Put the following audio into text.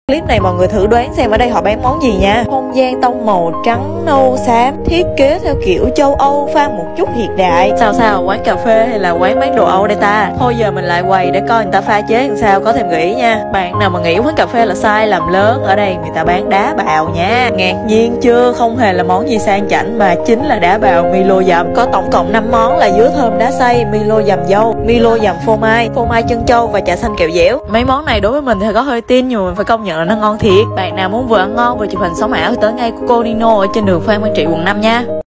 Clip này mọi người thử đoán xem ở đây họ bán món gì nha. Không gian tông màu trắng nâu xám, thiết kế theo kiểu châu Âu pha một chút hiện đại. Sao quán cà phê hay là quán bán đồ Âu đây ta? Thôi giờ mình lại quầy để coi người ta pha chế làm sao, có thêm gợi ý nha. Bạn nào mà nghĩ quán cà phê là sai lầm lớn, ở đây người ta bán đá bào nha. Ngạc nhiên chưa? Không hề là món gì sang chảnh mà chính là đá bào Milo dầm. Có tổng cộng 5 món là dứa thơm đá xay, Milo dầm dâu, Milo dầm phô mai chân trâu và trà xanh kẹo dẻo. Mấy món này đối với mình thì có hơi tin nhưng mà mình phải công nhận là nó ngon thiệt. Bạn nào muốn vừa ăn ngon vừa chụp hình sống ảo thì tới ngay của cô Nino ở trên đường Phan Văn Trị quận 5 nha.